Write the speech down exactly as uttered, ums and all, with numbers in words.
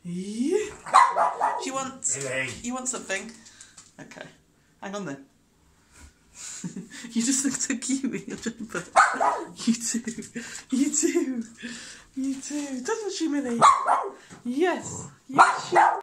Yeah. She wants... Millie. You want something? Okay. Hang on then. You just look so cute with your jumper. You do. You do. You do. Doesn't she, Millie? Yes. Yes, she